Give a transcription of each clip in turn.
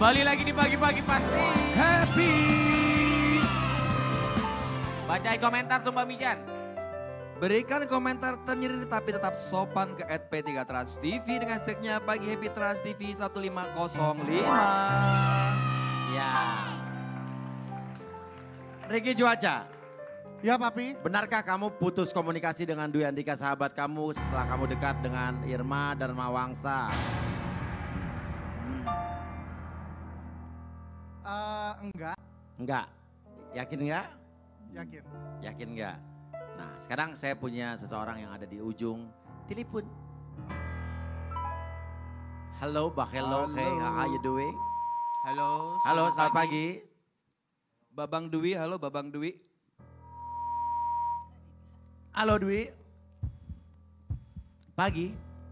Kembali lagi di pagi-pagi pasti. Happy. Bacain komentar tuh Mbak Mijan. Berikan komentar tenyiriri tapi tetap sopan ke @p3 Trans TV dengan hashtagnya Pagi Happy Trans TV 1505. Ya. Riki Cuaca, Ya Papi, benarkah kamu putus komunikasi dengan Dwi Andika sahabat kamu setelah kamu dekat dengan Irma Dharma Wangsa? enggak, Enggak. Yakin enggak? yakin. Yakin enggak? Nah sekarang saya punya seseorang yang ada di ujung telepon. Halo, hello, hey, how you doing? Halo. Halo, selamat pagi. Babang Dwi, halo Babang Dwi. Halo Dwi. Pagi.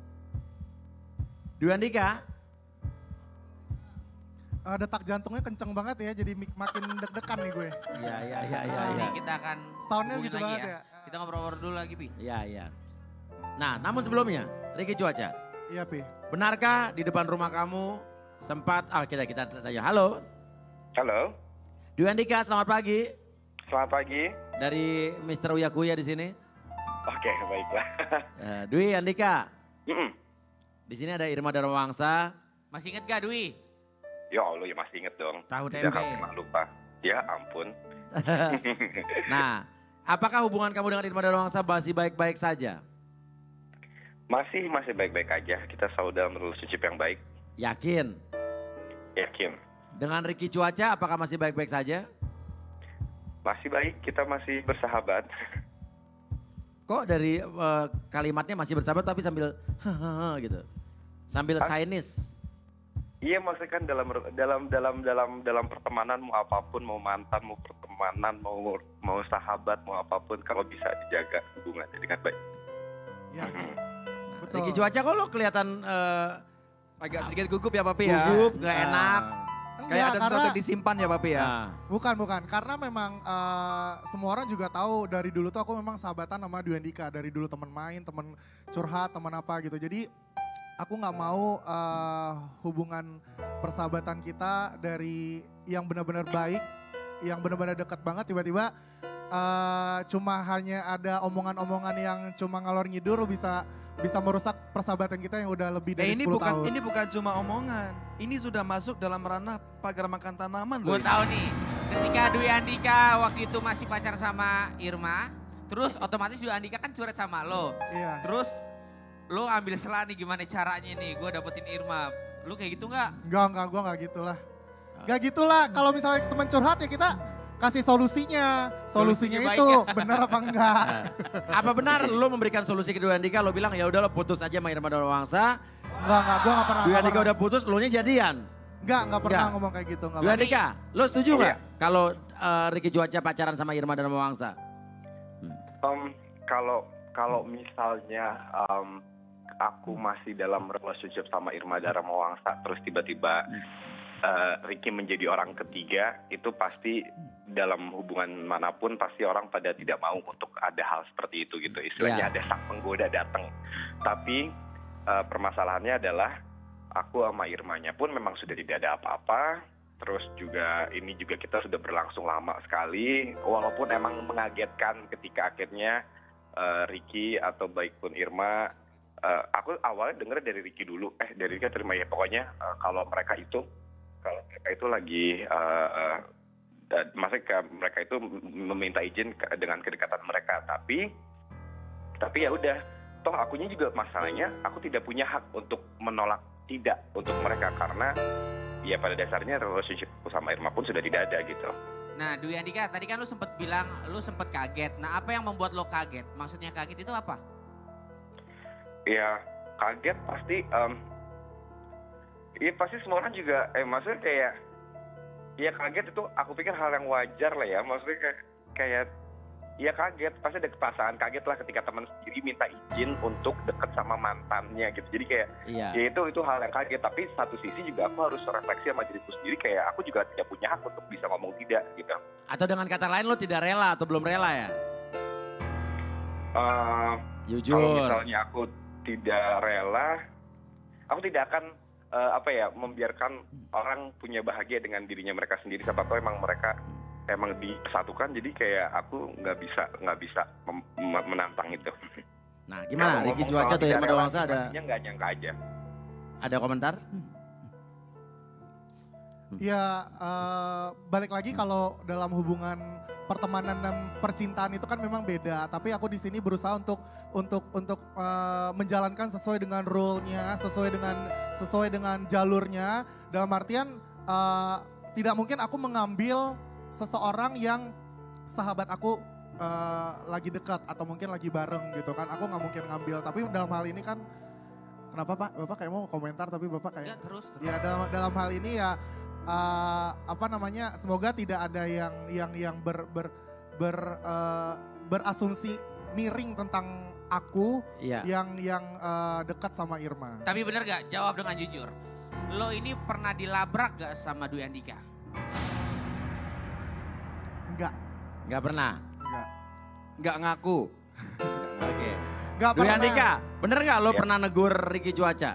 Dwi Andika. Detak jantungnya kenceng banget ya, jadi makin deg-degan nih gue. Iya. Ini kita akan Setahunnya hubungin gitu lagi banget ya. ya. Kita ngobrol-ngobrol dulu lagi, Pi. Iya. Nah, namun sebelumnya, Riki Cuaca, Iya Pi. benarkah di depan rumah kamu sempat, kita tanya, halo, Halo, Dwi Andika, selamat pagi. selamat pagi. Dari Mr. Uya Kuya di sini. Oke, baiklah. Dwi Andika, Mm-mm. di sini ada Irma Dharma Wangsa. Masih inget gak Dwi? Ya Allah, ya masih inget dong. Tahu Tidak tempe. akan pernah lupa. Ya ampun. Nah, apakah hubungan kamu dengan Irma Dharma Wangsa masih baik-baik saja? Masih baik-baik aja. Kita selalu dalam relationship yang baik. Yakin? Yakin. Dengan Riki Cuaca, apakah masih baik-baik saja? Masih baik, kita masih bersahabat. Kok dari kalimatnya masih bersahabat tapi sambil gitu, sambil Chinese. Iya, maksudnya kan dalam pertemanan mau apapun, mau mantan, mau pertemanan, mau sahabat, mau apapun, kalau bisa dijaga hubungannya dengan baik. Ya, betul. Riki Cuaca kok lo kelihatan Agak sedikit gugup ya Papi ya. gugup, gak enak. Kayak ada sesuatu karena, yang disimpan ya Papi ya. Nah, bukan. Karena memang semua orang juga tahu dari dulu tuh aku memang sahabatan sama Dwi Andika. Dari dulu teman main, teman curhat, teman apa gitu. Jadi aku nggak mau hubungan persahabatan kita dari yang benar-benar baik, yang benar-benar dekat banget tiba-tiba cuma hanya ada omongan-omongan yang cuma ngalor ngidur bisa merusak persahabatan kita yang udah lebih dari ini 10 tahun. Ini bukan cuma omongan. Ini sudah masuk dalam ranah pagar makan tanaman loh. Gue tahu nih, ketika Dwi Andika waktu itu masih pacar sama Irma, terus otomatis Dwi Andika kan curhat sama lo. Iya. Terus lo ambil selah nih gimana caranya nih gue dapetin Irma. Lu kayak gitu nggak? Enggak, gue enggak gitulah. Enggak gitulah, kalau misalnya teman curhat ya kita kasih solusinya. Solusinya Solusinya itu baik ya. benar apa enggak. apa benar lo memberikan solusi ke Dwi Andika, lo bilang ya udah lo putus aja sama Irma Dharma Wangsa. Enggak, gue enggak pernah. Dwi enggak Andika pernah. udah putus, lo nya jadian. Enggak pernah Enggak. ngomong kayak gitu. Enggak Dwi pernah. Andika, lo setuju nggak Iya. kalau Riki Cuaca pacaran sama Irma Dharma Wangsa? Kalau misalnya aku masih dalam relationship sama Irma Dharma Wangsa, terus tiba-tiba Ricky menjadi orang ketiga, itu pasti dalam hubungan manapun pasti orang pada tidak mau untuk ada hal seperti itu gitu. Istilahnya ada sang penggoda datang. Tapi permasalahannya adalah aku sama Irmanya pun memang sudah tidak ada apa-apa. Terus juga ini juga kita sudah berlangsung lama sekali. Walaupun emang mengagetkan ketika akhirnya Ricky atau baik pun Irma, aku awalnya denger dari Ricky dulu, dari Ricky terima ya pokoknya kalau mereka itu lagi maksudnya mereka itu meminta izin dengan kedekatan mereka, tapi ya udah, toh akunya juga masalahnya aku tidak punya hak untuk menolak tidak untuk mereka karena ya pada dasarnya relationshipku sama Irma pun sudah tidak ada gitu. Nah Dwi Andika tadi kan lu sempet bilang lu sempet kaget. Nah apa yang membuat lo kaget? Maksudnya kaget itu apa? Ya kaget pasti, ya pasti semua orang juga, maksudnya kayak, ya kaget itu aku pikir hal yang wajar lah ya, maksudnya kayak ya kaget, pasti ada perasaan kaget lah ketika teman sendiri minta izin untuk deket sama mantannya gitu. Jadi kayak, Iya. ya itu hal yang kaget, tapi satu sisi juga aku harus refleksi sama diriku sendiri, kayak aku juga tidak punya hak untuk bisa ngomong tidak gitu. Atau dengan kata lain lo tidak rela atau belum rela ya? Kalau Jujur. misalnya aku tidak rela, aku tidak akan membiarkan orang punya bahagia dengan dirinya mereka sendiri. Siapa tahu emang mereka emang disatukan, jadi kayak aku nggak bisa menantang itu. Nah, gimana? Ricky Cuaca atau Irma Dewangsa ada? Nggak nyangka aja. Ada komentar? Ya balik lagi kalau dalam hubungan pertemanan dan percintaan itu kan memang beda. Tapi aku di sini berusaha untuk menjalankan sesuai dengan rule-nya, sesuai dengan jalurnya. Dalam artian tidak mungkin aku mengambil seseorang yang sahabat aku lagi dekat atau mungkin lagi bareng gitu kan. Aku nggak mungkin ngambil. Tapi dalam hal ini kan, kenapa Pak? Bapak kayak mau komentar tapi Bapak kayak... Ya, terus. Ya dalam hal ini ya semoga tidak ada yang berasumsi miring tentang aku yang dekat sama Irma. Tapi bener gak? Jawab dengan jujur. Lo ini pernah dilabrak gak sama Dwi Andika? Enggak. Enggak pernah? Enggak ngaku. Oke. Enggak Dwi pernah. Andika, bener gak lo pernah negur Ricky Cuaca?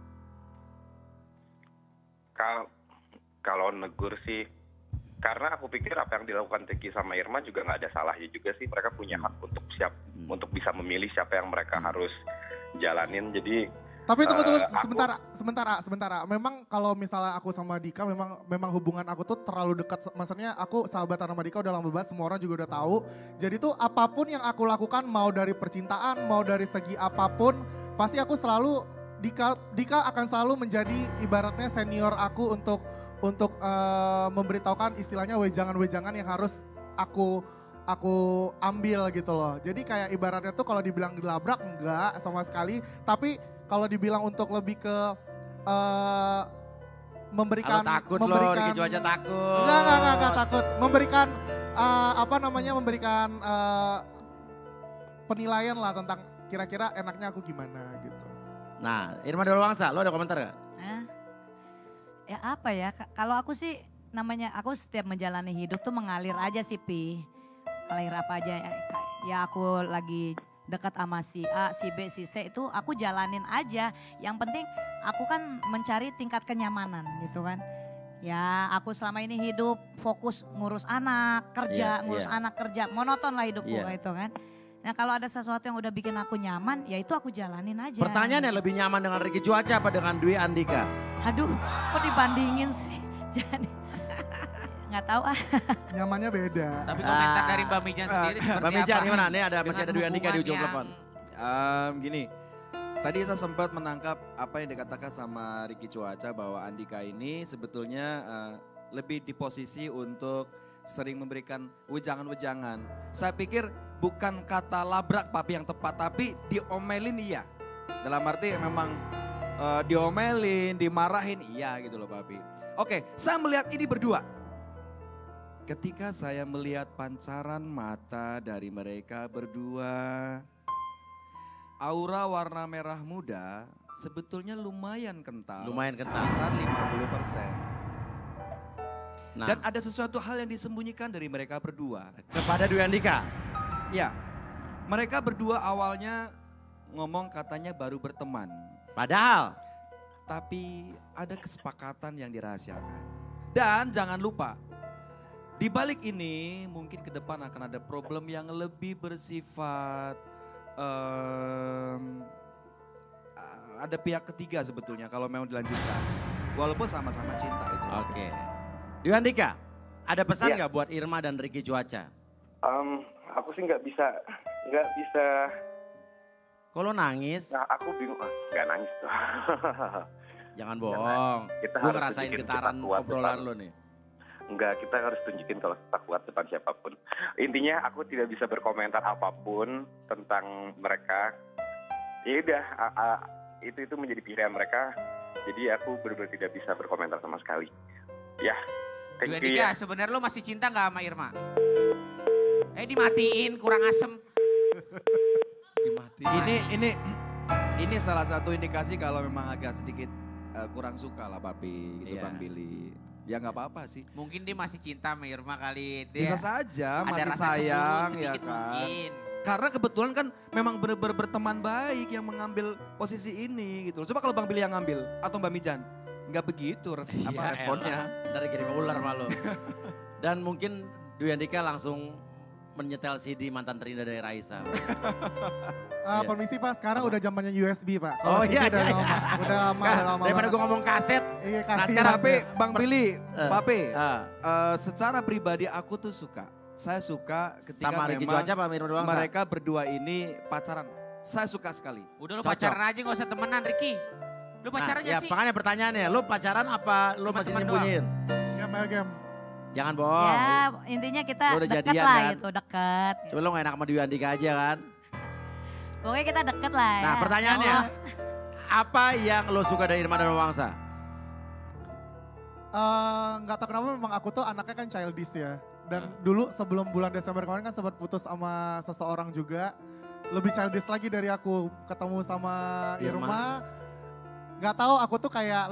Kalau negur sih, karena aku pikir apa yang dilakukan Ricky sama Irma juga nggak ada salahnya juga sih. Mereka punya hak untuk bisa memilih siapa yang mereka harus jalanin. Jadi Tapi tunggu sebentar. Memang kalau misalnya aku sama Dika memang hubungan aku tuh terlalu dekat. Maksudnya aku sahabatan sama Dika udah lama banget, semua orang juga udah tahu. Jadi tuh apapun yang aku lakukan, mau dari percintaan, mau dari segi apapun, pasti aku selalu Dika akan selalu menjadi ibaratnya senior aku untuk memberitahukan istilahnya wejangan-wejangan yang harus aku ambil gitu loh. Jadi kayak ibaratnya tuh kalau dibilang dilabrak enggak sama sekali, tapi kalau dibilang untuk lebih ke memberikan takut lo, Ricky Cuaca takut. Enggak takut. Memberikan penilaian lah tentang kira-kira enaknya aku gimana gitu. Nah, Irma Dewangsa, lo ada komentar gak? Ya apa ya, kalau aku sih namanya aku setiap menjalani hidup tuh mengalir aja sih Pi. Ngalir apa aja ya aku lagi dekat sama si A, si B, si C itu aku jalanin aja. Yang penting aku kan mencari tingkat kenyamanan gitu kan. Ya aku selama ini hidup fokus ngurus anak, kerja, anak kerja. Monoton lah hidupku gitu kan. Nah kalau ada sesuatu yang udah bikin aku nyaman, ya itu aku jalanin aja. Pertanyaannya lebih nyaman dengan Ricky Cuaca apa dengan Dwi Andika? Aduh, kok dibandingin sih? Jadi nggak tahu ah. Nyamannya beda. Tapi komentar dari Mbak Mijan sendiri seperti Mbak Mijan apa? gimana? Nih masih ada Dwi Andika di ujung telepon. Gini, tadi saya sempat menangkap apa yang dikatakan sama Ricky Cuaca bahwa Andika ini sebetulnya lebih di posisi untuk sering memberikan wejangan-wejangan. Saya pikir bukan kata labrak papi yang tepat, tapi diomelin iya. Dalam arti memang diomelin, dimarahin iya gitu loh papi. Oke, saya melihat ini berdua. Ketika saya melihat pancaran mata dari mereka berdua, aura warna merah muda sebetulnya lumayan kental. Sekitar 50%. Nah, Dan ada sesuatu hal yang disembunyikan dari mereka berdua. kepada Dwi Andika. Ya, mereka berdua awalnya ngomong katanya baru berteman. Padahal Tapi ada kesepakatan yang dirahasiakan. Dan jangan lupa, di balik ini mungkin ke depan akan ada problem yang lebih bersifat ada pihak ketiga sebetulnya kalau memang dilanjutkan. Walaupun sama-sama cinta itu. Oke. Dwi Andika, ada pesan nggak buat Irma dan Ricky Cuaca? Aku sih nggak bisa. Kalau nangis, Nah, aku bingung. Nggak nangis tuh. jangan bohong. Kita Gue harus ngerasain tunjukin getaran kita kuat obrolan depan. lo nih. Enggak, kita harus tunjukin kalau kita kuat depan siapapun. Intinya aku tidak bisa berkomentar apapun tentang mereka. Ya udah, itu menjadi pilihan mereka. Jadi aku benar-benar tidak bisa berkomentar sama sekali. Ya, thank Dwi you ya. Andika, sebenarnya lo masih cinta gak sama Irma? Dimatiin, kurang asem. Ini salah satu indikasi kalau memang agak sedikit kurang suka lah papi gitu Iya. Bang Billy. Ya nggak apa-apa sih. Mungkin dia masih cinta sama Irma kali. Dia Bisa saja ada masih rasa sayang cemburu ya sedikit kan. mungkin. Karena kebetulan kan memang benar-benar berteman baik yang mengambil posisi ini gitu. Coba kalau Bang Billy yang ngambil atau Mbak Mijan. nggak begitu Iya, responnya. elah. Dari kirim ular malu. Dan mungkin Dwi Andika langsung menyetel CD mantan terindah dari Raisa. Iya. Permisi Pak, sekarang udah zamannya USB Pak. Oh, CD iya, udah iya, lama, iya. udah lama, Nah, udah lama. daripada banget. gue ngomong kaset. Iya, Nah kasih. sekarang Tapi Bang Billy, Pape, ah. secara pribadi aku tuh suka. Saya suka ketika Sama Ricky memang Cuaca Pak Irma Dewangsa. mereka berdua ini pacaran. Saya suka sekali. Udah lu Cocok. pacaran aja gak usah temenan Ricky. Lu pacaran ya sih? makanya pertanyaannya, lu pacaran apa lu masih Teman-teman nyembunyiin? Game. Jangan bohong. Ya intinya kita Lu udah deket jadian, lah kan? gitu, deket. Coba lu gak enak sama Dwi Andika aja kan? Pokoknya kita deket lah ya. Nah pertanyaannya, apa yang lo suka dari Irma dan Wangsa? Nggak tahu kenapa memang aku tuh anaknya kan childish ya. Dan dulu sebelum bulan Desember kemarin kan sempat putus sama seseorang juga. Lebih childish lagi dari aku ketemu sama Irma. Nggak tahu aku tuh kayak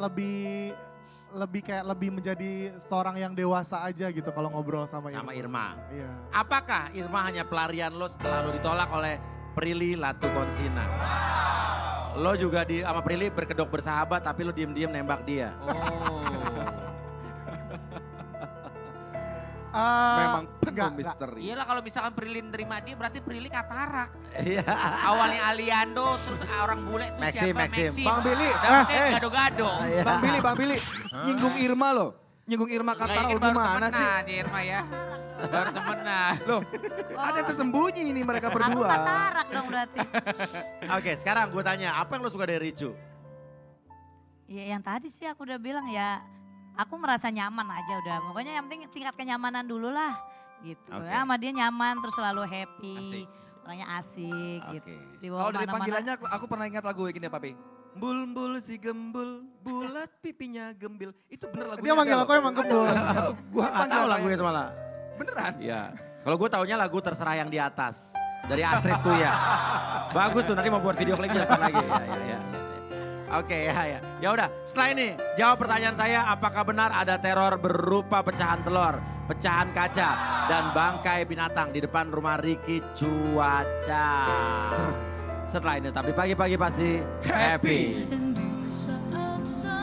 lebih menjadi seorang yang dewasa aja gitu kalau ngobrol sama Irma. Iya. Apakah Irma hanya pelarian lo setelah lo ditolak oleh Prilly Latukonsina? Lo juga sama Prilly berkedok bersahabat tapi lo diem-diem nembak dia. Memang penuh Nggak. misteri. Iyalah kalau misalkan Prilly terima dia berarti Prilly katarak. Iya. Awalnya Aliando terus orang bule tuh Maxim, siapa? Maxim. Bang Billy, Dapetnya gado-gado. Bang Billy, nyinggung Irma loh. Nyinggung Irma Nggak, kata ini gimana baru sih? temenan ya Irma ya. Baru temenan. Loh, ada yang tersembunyi ini mereka Aku berdua. katarak dong berarti. Oke sekarang gue tanya, apa yang lo suka dari Ricu? Ya yang tadi sih aku udah bilang ya, aku merasa nyaman aja udah. Pokoknya yang penting tingkat kenyamanan dulu lah gitu. Oke. Ya sama dia nyaman terus selalu happy. Asik. Orangnya asik Oke. gitu. Dibawa Kalau dari kemana-mana. panggilannya aku pernah ingat lagu gini ya Papi. Bul si gembul, bulat pipinya gembil. Itu bener lagunya. Dia manggil aku emang gembul. Gue gak tahu lagu itu malah. Beneran? Iya. Kalau gue taunya lagu Terserah Yang di Atas. Dari Astrid Tuya. Bagus tuh, nanti mau buat video klipnya lagi. Ya. Oke ya. Ya udah, setelah ini jawab pertanyaan saya, apakah benar ada teror berupa pecahan telur, pecahan kaca, dan bangkai binatang di depan rumah Ricky Cuaca? Setelah ini tetap di pagi-pagi pasti happy. Dan di saat